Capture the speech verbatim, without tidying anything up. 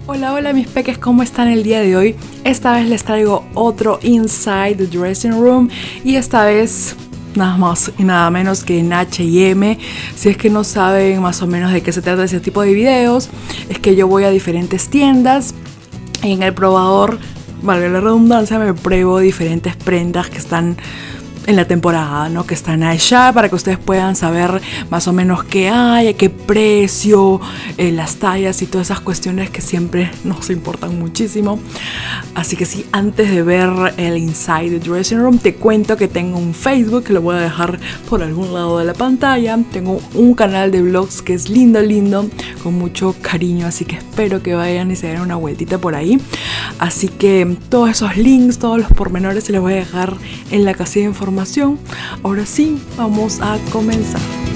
Hola, hola mis peques, ¿cómo están el día de hoy? Esta vez les traigo otro Inside the Dressing Room y esta vez nada más y nada menos que en H y M. Si es que no saben más o menos de qué se trata ese tipo de videos, es que yo voy a diferentes tiendas y en el probador, valga la redundancia, me pruebo diferentes prendas que están en la temporada, ¿no? Que están allá para que ustedes puedan saber más o menos qué hay, a qué precio, eh, las tallas y todas esas cuestiones que siempre nos importan muchísimo. Así que sí, antes de ver el Inside the Dressing Room, te cuento que tengo un Facebook que lo voy a dejar por algún lado de la pantalla. Tengo un canal de vlogs que es lindo, lindo, con mucho cariño, así que espero que vayan y se den una vueltita por ahí. Así que todos esos links, todos los pormenores se los voy a dejar en la casilla de información. Ahora sí, vamos a comenzar.